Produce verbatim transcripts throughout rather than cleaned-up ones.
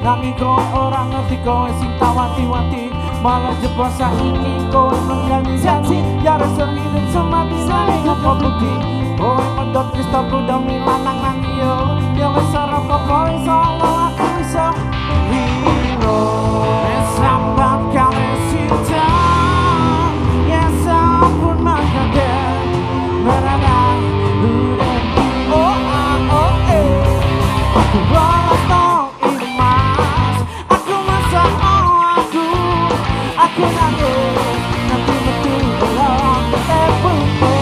Nanging kowe ora ngerti kowe sing tawati-wati. Malah jebol saiki kowe menggani janji. Ya rasa hidup semati saling apa bukti. Kowe medhot Kristoku demi lanang nang yo. Ya wis ora apa-apa iso aku iso wiro. Wis sambat kale cinta. Ya sampun makade. Merana udah oh ah oh eh. Aku balas tong imas. Aku masa oh aku. Aku nangis nanti metu belum ketemu.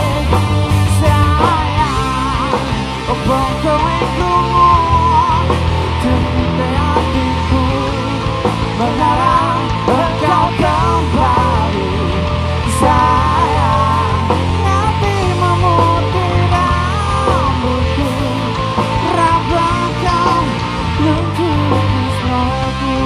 Sayang, obong kowe krungu cerita hatiku. Mengarang engkau kembali. Sayang, nanti memutih rambutku. Rabah kau lukis lagu.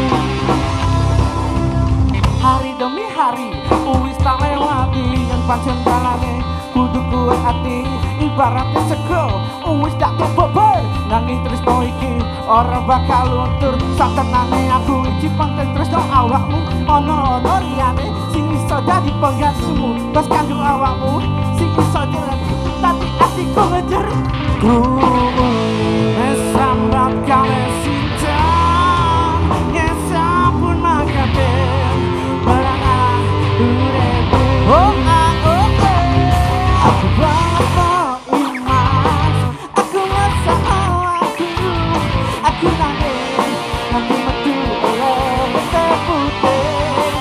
Hari demi hari uwis tak lewati. Yang pancen dalane kudu kuwe ati. Ibaratnya sego uwis tak kebober. Nanging tresno iki ora bakal luntur. Satenane aku iki penting tresno awakmu. Ono-ono liyane sing iso dadi penggantimu. Pas kanggo awakmu sing iso dirati. Tapi atiku ngejer krungu. Wis sambat kale cinta. Ya sampun makate. Merana uripku oh ah oh eh. Aku banget mau imas. Aku masa oh aku. Aku nangis nanti metu oleh putih-putih.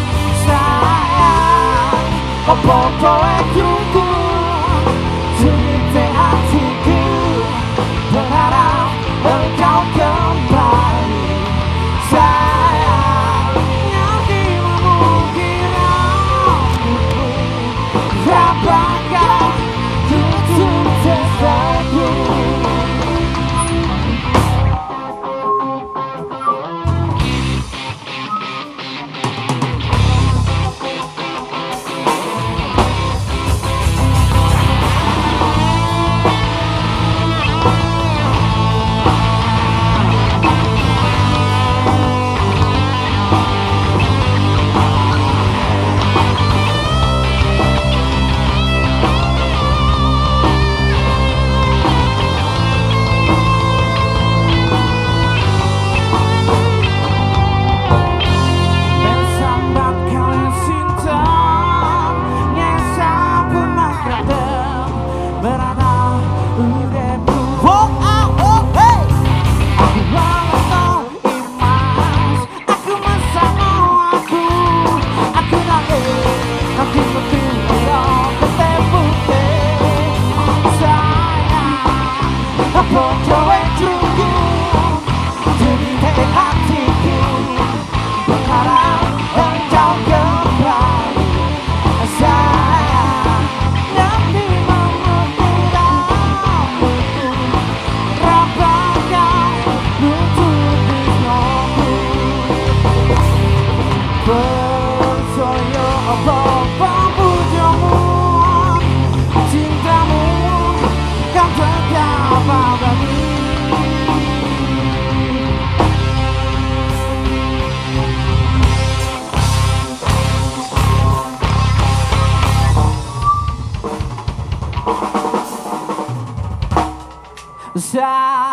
Sayang, apa kowe krungu cerita hatiku. Berharap engkau kembali. Sayang, nanti memukir rambutku. Berapa kau tutup sesaku. Bersambat kale cinta. Ya sampun makade. Berana uripku oh ah oh hey. Aku balas tong imas. Aku masa oh aku. Aku nangis nanti metu belum ketemu. Sayang, apa kowe krungu cerita hatiku. Berharap engkau kembali. Sayang, nanti memutih rambutku. Rabah kau nutupi nyaku. Percaya apa pujamu. Cintamu kan tetap abadi. Sayang